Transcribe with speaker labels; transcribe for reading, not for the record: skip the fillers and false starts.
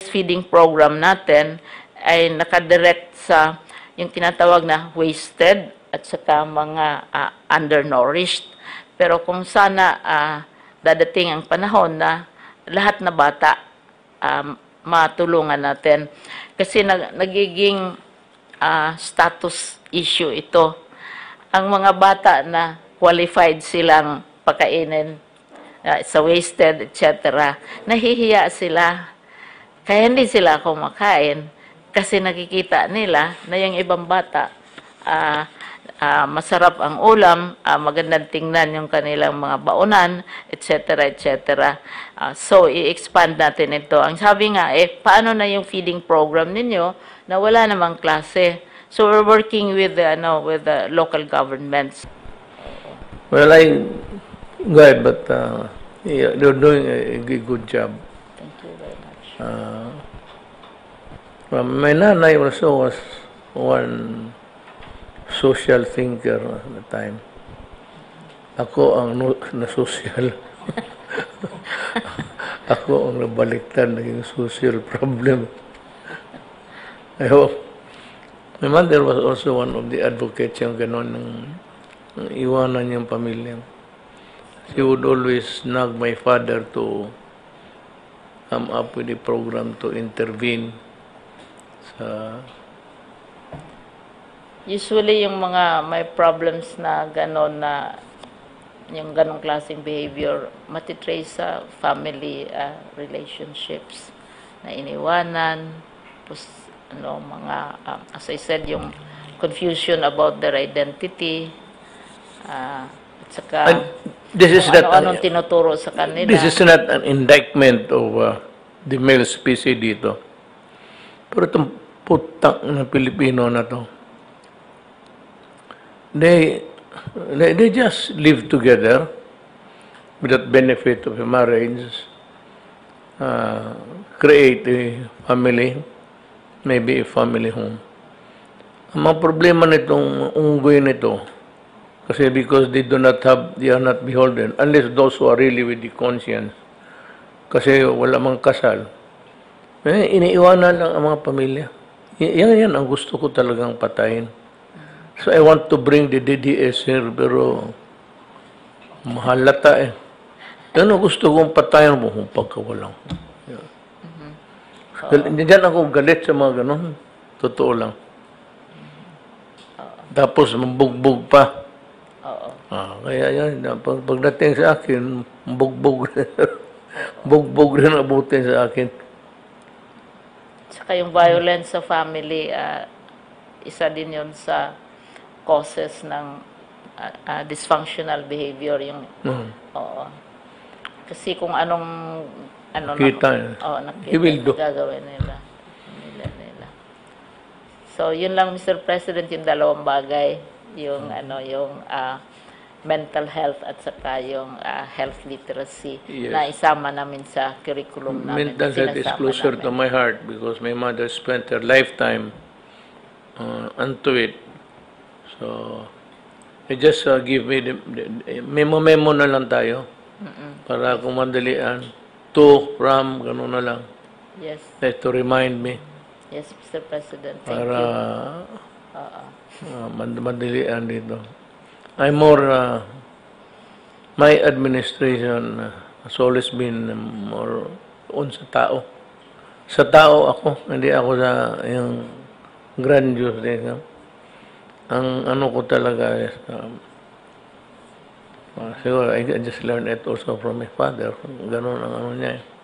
Speaker 1: breastfeeding program natin ay nakadirect sa yung tinatawag na wasted at saka mga undernourished. Pero kung sana dadating ang panahon na lahat na bata matulungan natin. Kasi nagiging status issue ito. Ang mga bata na qualified silang pakainin sa wasted, etc., nahihiya sila. Kaya hindi sila kumakain kasi nakikita nila na yung ibang bata masarap ang ulam, magandang tingnan yung kanilang mga baonan, etc., etc. So, i-expand natin ito. Ang sabi nga, paano na yung feeding program ninyo na wala namang klase? So, we're working with the local governments.
Speaker 2: Well, go ahead, but they're doing a good job.
Speaker 1: Thank you very much.
Speaker 2: My nanay also was one social thinker at the time. Ako ang na-social. Ako ang nabaliktad, naging social problem. I hope. My mother was also one of the advocates yung gano'n ng iwanan yung pamilya. She would always nag my father to come up with a program to intervene sa...
Speaker 1: Usually, yung mga may problems na gano'n na yung ganong klaseng behavior, matitrace sa family relationships na iniwanan, tapos, as I said, yung confusion about their identity, at saka ano-anong tinuturo sa kanila.
Speaker 2: This is not an indictment of the male species dito. Pero itong putang na Pilipino na to, they just live together without benefit of a marriage, create a family, maybe a family home. Ang mga problema nitong unggoy nito, kasi because they are not beholden, unless those who are really with the conscience, kasi wala mang kasal, iniiwanan lang ang mga pamilya. Yan ang gusto ko talagang patayin. So I want to bring the DDS here, pero mahalata eh. Yan ang gusto kong patayin mo kung pagkawalang. Diyan ako galit sa mga ganon. Totoo lang. Tapos mabugbog pa. Kaya yan, pagdating sa akin, bugbog rin abutin sa akin.
Speaker 1: Saka yung violence sa family, isa din yun sa causes ng dysfunctional behavior. Yung, kasi kung anong
Speaker 2: nakita
Speaker 1: gagawin nila. So, yun lang, Mr. President, yung dalawang bagay, yung mental health at saka yung health literacy na isama namin sa curriculum namin.
Speaker 2: Mental health is closer to my heart because my mother spent her lifetime onto it. So, just give me memo na lang tayo para kung mandalian. To, from, gano'n na lang.
Speaker 1: Yes.
Speaker 2: To remind me.
Speaker 1: Yes, Mr. President. Thank
Speaker 2: para,
Speaker 1: you.
Speaker 2: Madalian dito. I'm more, my administration has always been more on sa tao. Sa tao ako, hindi ako sa yung grandiose din. Ang ano ko talaga is, siguro, I just learned it also from my father. Ganun ang ano niya eh.